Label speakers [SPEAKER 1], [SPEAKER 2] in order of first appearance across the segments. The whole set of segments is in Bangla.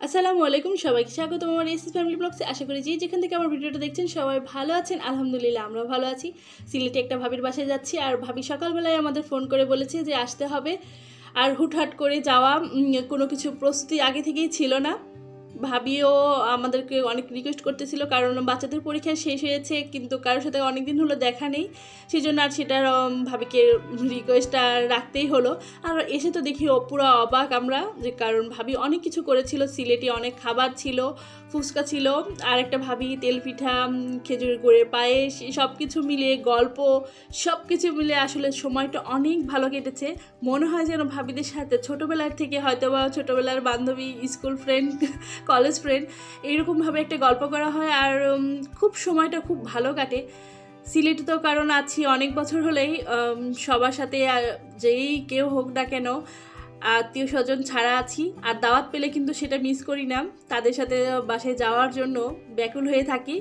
[SPEAKER 1] আসসালামু আলাইকুম, সবাইকে স্বাগত আমার এসএস ফ্যামিলি ব্লগসে। আশা করি যেখান থেকে আমার ভিডিওটা দেখছেন সবাই ভালো আছেন। আলহামদুলিল্লাহ আমরাও ভালো আছি। সিলেটে একটা ভাবির বাসায় যাচ্ছি, আর ভাবি সকালবেলায় আমাদের ফোন করে বলেছে যে আসতে হবে। আর হুটহাট করে যাওয়া, কোনো কিছু প্রস্তুতি আগে থেকেই ছিল না। ভাবিও আমাদেরকে অনেক রিকোয়েস্ট করতেছিল, কারণ বাচ্চাদের পরীক্ষা শেষ হয়েছে, কিন্তু কারোর সাথে অনেক দিন হলো দেখা নেই, সেই জন্য আর সেটার ভাবিকে রিকোয়েস্টটা রাখতেই হলো। আর এসে তো দেখি পুরো অবাক আমরা, যে কারণ ভাবি অনেক কিছু করেছিল, সিলেটি অনেক খাবার ছিল, ফুচকা ছিল, আর একটা ভাবি তেল পিঠা, খেজুরের গুড়ের পায়েস, সব কিছু মিলিয়ে গল্প, সব কিছু মিলিয়ে আসলে সময়টা অনেক ভালো কেটেছে। মনে হয় যেন ভাবিদের সাথে ছোটোবেলার থেকে হয়তো বা ছোটোবেলার বান্ধবী, স্কুল ফ্রেন্ড, কলেজ ফ্রেন্ড, এইরকমভাবে একটা গল্প করা হয়। আর খুব সময়টা খুব ভালো কাটে সিলেটে। তো কারণ আছি অনেক বছর হলেই, সবার সাথে যেই কেউ হোক না কেন, আত্মীয় স্বজন ছাড়া আছি। আর দাওয়াত পেলে কিন্তু সেটা মিস করি না, তাদের সাথে বাসায় যাওয়ার জন্য ব্যাকুল হয়ে থাকি।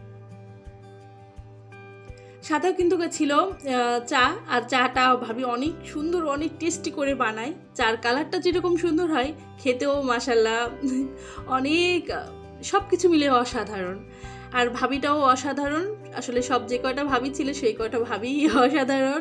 [SPEAKER 1] সাথেও কিন্তু ছিল চা, আর চাটা ভাবি অনেক সুন্দর, অনেক টেস্টি করে বানায়। চার কালারটা যেরকম সুন্দর হয়, খেতেও মাশাল্লাহ অনেক, সব কিছু মিলে অসাধারণ। আর ভাবিটাও অসাধারণ, আসলে সব যে কয়টা ভাবি ছিল সেই কয়টা ভাবি অসাধারণ।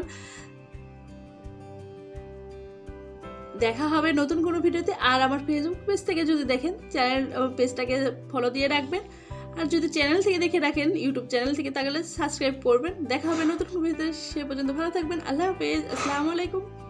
[SPEAKER 1] দেখা হবে নতুন কোনো ভিডিওতে। আর আমার ফেসবুক পেজ থেকে যদি দেখেন, চ্যানেল পেজটাকে ফলো দিয়ে রাখবেন। আর যদি চ্যানেল থেকে দেখে রাখেন, ইউটিউব চ্যানেল থেকে, তাহলে সাবস্ক্রাইব করবেন। দেখা হবে নতুন কোনো ভিডিওতে, সে পর্যন্ত ভালো থাকবেন। আল্লাহ হাফেজ, আসসালামু আলাইকুম।